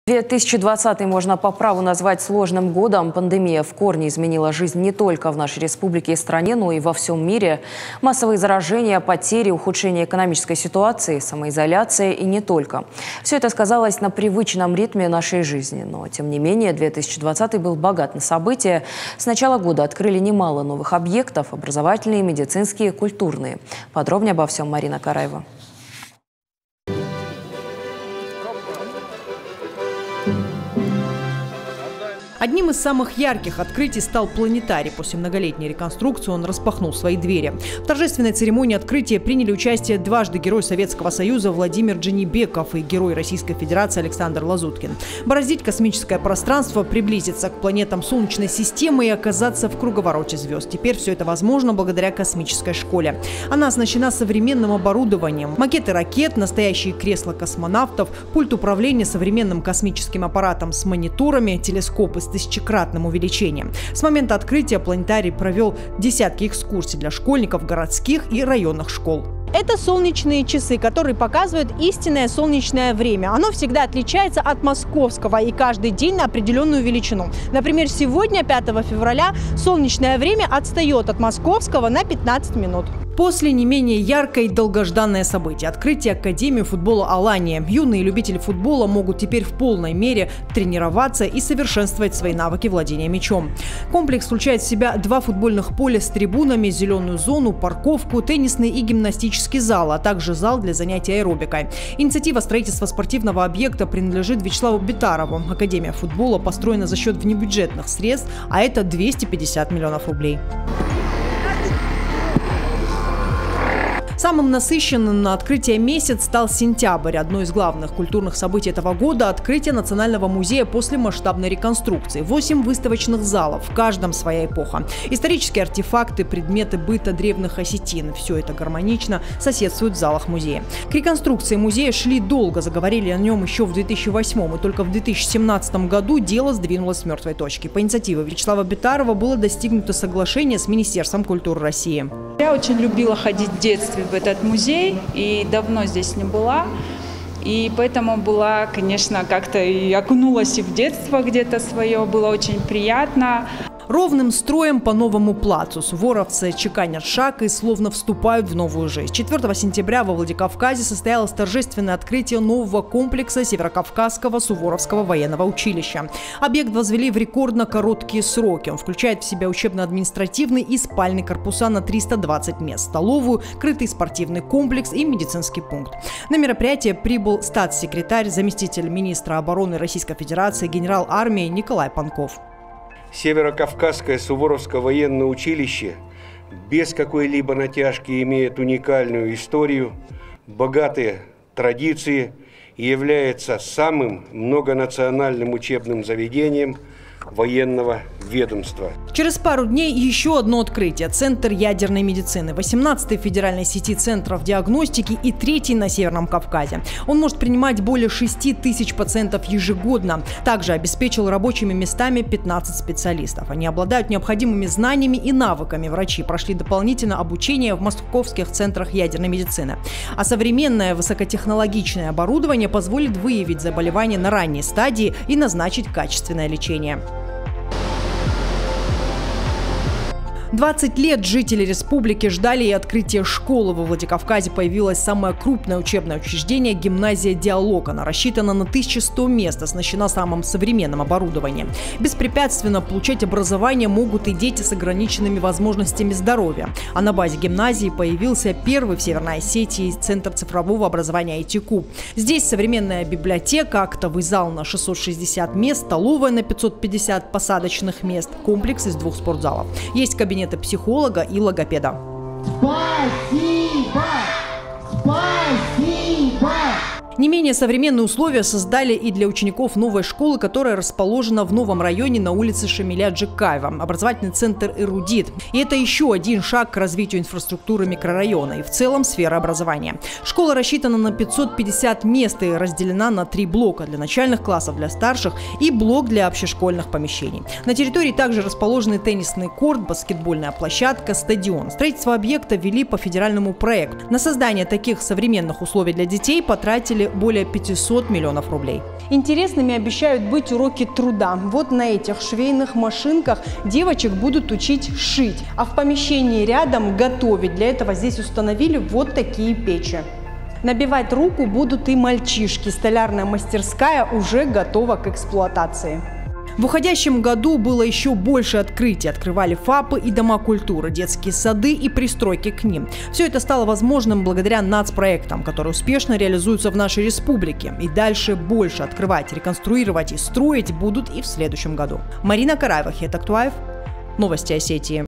2020 можно по праву назвать сложным годом. Пандемия в корне изменила жизнь не только в нашей республике и стране, но и во всем мире. Массовые заражения, потери, ухудшение экономической ситуации, самоизоляция и не только. Все это сказалось на привычном ритме нашей жизни. Но, тем не менее, 2020 был богат на события. С начала года открыли немало новых объектов – образовательные, медицинские, культурные. Подробнее обо всем Марина Караева. Одним из самых ярких открытий стал планетарий. После многолетней реконструкции он распахнул свои двери. В торжественной церемонии открытия приняли участие дважды герой Советского Союза Владимир Джанибеков и герой Российской Федерации Александр Лазуткин. Бороздить космическое пространство, приблизиться к планетам Солнечной системы и оказаться в круговороте звезд. Теперь все это возможно благодаря космической школе. Она оснащена современным оборудованием. Макеты ракет, настоящие кресла космонавтов, пульт управления современным космическим аппаратом с мониторами, телескопы с тысячекратным увеличением. С момента открытия планетарий провел десятки экскурсий для школьников городских и районных школ. Это солнечные часы, которые показывают истинное солнечное время. Оно всегда отличается от московского и каждый день на определенную величину. Например, сегодня, 5 февраля, солнечное время отстает от московского на 15 минут. После не менее яркое и долгожданное событие – открытие Академии футбола «Алания». Юные любители футбола могут теперь в полной мере тренироваться и совершенствовать свои навыки владения мячом. Комплекс включает в себя 2 футбольных поля с трибунами, зеленую зону, парковку, теннисный и гимнастический зал, а также зал для занятий аэробикой. Инициатива строительства спортивного объекта принадлежит Вячеславу Битарову. Академия футбола построена за счет внебюджетных средств, а это 250 миллионов рублей. Самым насыщенным на открытие месяц стал сентябрь. Одно из главных культурных событий этого года – открытие Национального музея после масштабной реконструкции. 8 выставочных залов, в каждом своя эпоха. Исторические артефакты, предметы быта древних осетин – все это гармонично соседствует в залах музея. К реконструкции музея шли долго, заговорили о нем еще в 2008 и только в 2017 году дело сдвинулось с мертвой точки. По инициативе Вячеслава Битарова было достигнуто соглашение с Министерством культуры России. Я очень любила ходить в детстве в этот музей и давно здесь не была. И поэтому была, конечно, как-то и окунулась и в детство где-то свое, было очень приятно. Ровным строем по новому плацу суворовцы чеканят шаг и словно вступают в новую жизнь. 4 сентября во Владикавказе состоялось торжественное открытие нового комплекса Северокавказского Суворовского военного училища. Объект возвели в рекордно короткие сроки. Он включает в себя учебно-административный и спальный корпуса на 320 мест, столовую, крытый спортивный комплекс и медицинский пункт. На мероприятие прибыл статс-секретарь, заместитель министра обороны Российской Федерации, генерал армии Николай Панков. Северокавказское Суворовское военное училище без какой-либо натяжки имеет уникальную историю, богатые традиции и является самым многонациональным учебным заведением военного ведомства. Через пару дней еще одно открытие – Центр ядерной медицины. 18-й в федеральной сети центров диагностики и 3-й на Северном Кавказе. Он может принимать более 6 тысяч пациентов ежегодно. Также обеспечил рабочими местами 15 специалистов. Они обладают необходимыми знаниями и навыками. Врачи прошли дополнительное обучение в московских центрах ядерной медицины. А современное высокотехнологичное оборудование позволит выявить заболевания на ранней стадии и назначить качественное лечение. 20 лет жители республики ждали и открытия школы. Во Владикавказе появилось самое крупное учебное учреждение – гимназия «Диалог». Она рассчитана на 1100 мест, оснащена самым современным оборудованием. Беспрепятственно получать образование могут и дети с ограниченными возможностями здоровья. А на базе гимназии появился первый в Северной Осетии центр цифрового образования IT-Куб. Здесь современная библиотека, актовый зал на 660 мест, столовая на 550 посадочных мест, комплекс из 2 спортзалов. Есть кабинеты психолога и логопеда. Спасибо! Спасибо! Не менее современные условия создали и для учеников новой школы, которая расположена в новом районе на улице Шамиля Джекаева. Образовательный центр «Эрудит». И это еще один шаг к развитию инфраструктуры микрорайона и в целом сферы образования. Школа рассчитана на 550 мест и разделена на 3 блока для начальных классов, для старших и блок для общешкольных помещений. На территории также расположены теннисный корт, баскетбольная площадка, стадион. Строительство объекта вели по федеральному проекту. На создание таких современных условий для детей потратили более 500 миллионов рублей. Интересными обещают быть уроки труда. Вот на этих швейных машинках девочек будут учить шить, а в помещении рядом готовить. Для этого здесь установили вот такие печи. Набивать руку будут и мальчишки. Столярная мастерская уже готова к эксплуатации. В уходящем году было еще больше открытий. Открывали ФАПы и дома культуры, детские сады и пристройки к ним. Все это стало возможным благодаря нацпроектам, которые успешно реализуются в нашей республике. И дальше больше открывать, реконструировать и строить будут и в следующем году. Марина Караева, Хет Актуаев, Новости Осетии.